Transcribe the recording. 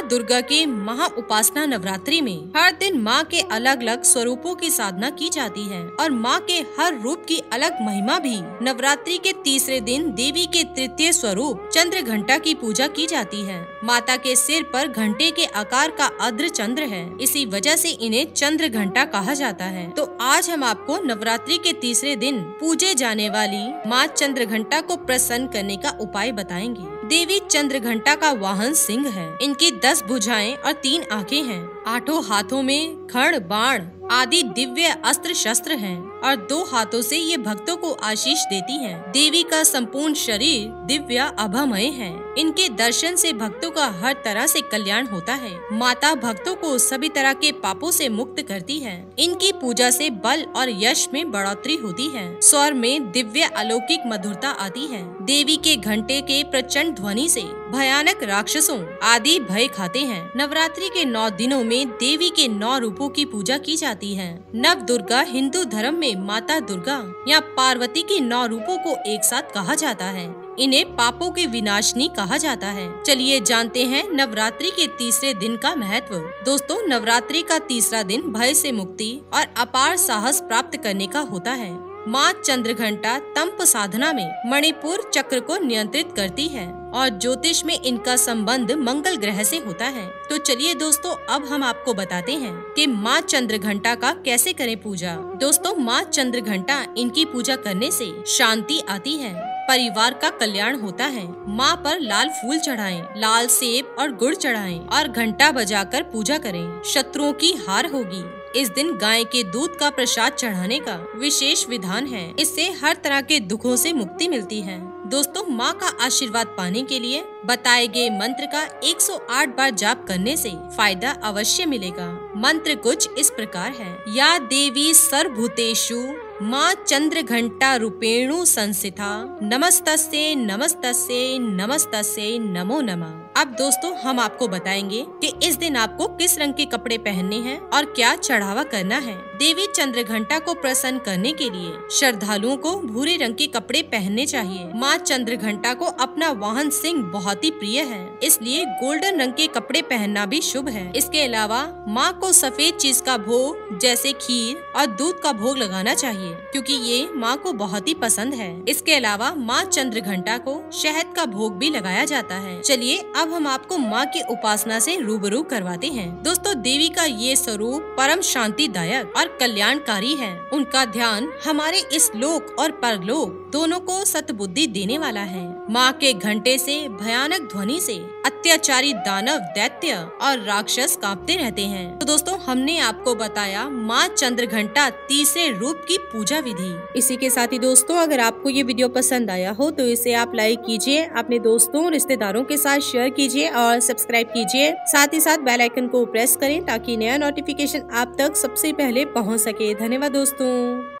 दुर्गा के महा उपासना नवरात्रि में हर दिन माँ के अलग अलग स्वरूपों की साधना की जाती है और माँ के हर रूप की अलग महिमा भी। नवरात्रि के तीसरे दिन देवी के तृतीय स्वरूप चंद्र घंटा की पूजा की जाती है। माता के सिर पर घंटे के आकार का अर्ध चंद्र है, इसी वजह से इन्हें चंद्र घंटा कहा जाता है। तो आज हम आपको नवरात्रि के तीसरे दिन पूजे जाने वाली माँ चंद्र घंटा को प्रसन्न करने का उपाय बताएंगे। देवी चंद्र घंटा का वाहन सिंह है। इनकी 10 भुजाएं और 3 आंखें हैं। 8 हाथों में खड़, बाण आदि दिव्य अस्त्र शस्त्र हैं और 2 हाथों से ये भक्तों को आशीष देती हैं। देवी का संपूर्ण शरीर दिव्य अभयमय है। इनके दर्शन से भक्तों का हर तरह से कल्याण होता है। माता भक्तों को सभी तरह के पापों से मुक्त करती है। इनकी पूजा से बल और यश में बढ़ोतरी होती है। स्वर में दिव्य अलौकिक मधुरता आती है। देवी के घंटे के प्रचंड ध्वनि से भयानक राक्षसों आदि भय खाते हैं। नवरात्रि के 9 दिनों में देवी के 9 रूपों की पूजा की जाती है। नव दुर्गा हिंदू धर्म में माता दुर्गा या पार्वती के 9 रूपों को एक साथ कहा जाता है। इन्हें पापों के विनाशनी कहा जाता है। चलिए जानते हैं नवरात्रि के तीसरे दिन का महत्व। दोस्तों, नवरात्रि का तीसरा दिन भय से मुक्ति और अपार साहस प्राप्त करने का होता है। माँ चंद्रघंटा तंप साधना में मणिपुर चक्र को नियंत्रित करती है और ज्योतिष में इनका संबंध मंगल ग्रह से होता है। तो चलिए दोस्तों, अब हम आपको बताते हैं कि माँ चंद्रघंटा का कैसे करें पूजा। दोस्तों, माँ चंद्रघंटा इनकी पूजा करने से शांति आती है, परिवार का कल्याण होता है। माँ पर लाल फूल चढ़ाएं, लाल सेब और गुड़ चढ़ाएं और घंटा बजाकर पूजा करें। शत्रुओं की हार होगी। इस दिन गाय के दूध का प्रसाद चढ़ाने का विशेष विधान है। इससे हर तरह के दुखों से मुक्ति मिलती है। दोस्तों, माँ का आशीर्वाद पाने के लिए बताए गए मंत्र का 108 बार जाप करने से फायदा अवश्य मिलेगा। मंत्र कुछ इस प्रकार है। या देवी सर्वभूतेषु माँ चंद्र घंटा रूपेणु संस्थिता नमस्तस्ये नमस्तस्ये नमस्तस्ये नमो नमः। अब दोस्तों, हम आपको बताएंगे कि इस दिन आपको किस रंग के कपड़े पहनने हैं और क्या चढ़ावा करना है। देवी चंद्र घंटा को प्रसन्न करने के लिए श्रद्धालुओं को भूरे रंग के कपड़े पहनने चाहिए। माँ चंद्र घंटा को अपना वाहन सिंह बहुत ही प्रिय है, इसलिए गोल्डन रंग के कपड़े पहनना भी शुभ है। इसके अलावा माँ को सफेद चीज का भोग जैसे खीर और दूध का भोग लगाना चाहिए, क्योंकि ये माँ को बहुत ही पसंद है। इसके अलावा माँ चंद्र घंटा को शहद का भोग भी लगाया जाता है। चलिए अब हम आपको माँ की उपासना से रूबरू करवाते हैं। दोस्तों, देवी का ये स्वरूप परम शांतिदायक और कल्याणकारी है। उनका ध्यान हमारे इस लोक और परलोक दोनों को सतबुद्धि देने वाला है। माँ के घंटे से भयानक ध्वनि से अत्याचारी दानव, दैत्य और राक्षस कांपते रहते हैं। तो दोस्तों, हमने आपको बताया माँ चंद्र घंटा तीसरे रूप की पूजा विधि। इसी के साथ ही दोस्तों, अगर आपको ये वीडियो पसंद आया हो तो इसे आप लाइक कीजिए, अपने दोस्तों रिश्तेदारों के साथ शेयर कीजिए और सब्सक्राइब कीजिए। साथ ही साथ बेल आइकन को प्रेस करें ताकि नया नोटिफिकेशन आप तक सबसे पहले पहुंच सके। धन्यवाद दोस्तों।